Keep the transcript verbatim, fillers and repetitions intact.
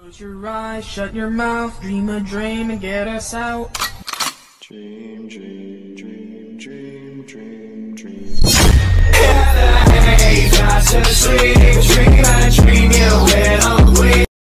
Close your eyes, shut your mouth, dream a dream and get us out. Dream, dream, dream, dream, dream.